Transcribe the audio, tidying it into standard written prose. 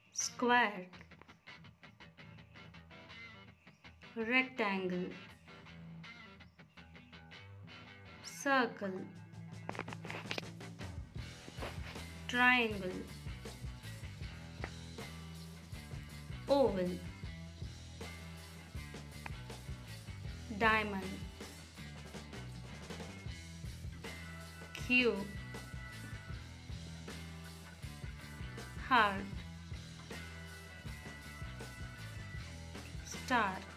square, rectangle, circle, triangle, oval, diamond, cube, heart, star.